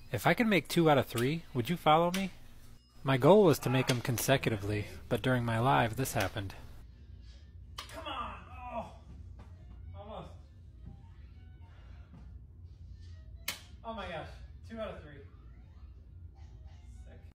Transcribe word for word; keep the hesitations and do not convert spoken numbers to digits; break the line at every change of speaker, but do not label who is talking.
If I could make two out of three, would you follow me? My goal was to make them consecutively, but during my live, this happened. Come on! Oh! Almost. Oh my gosh. Two out of three.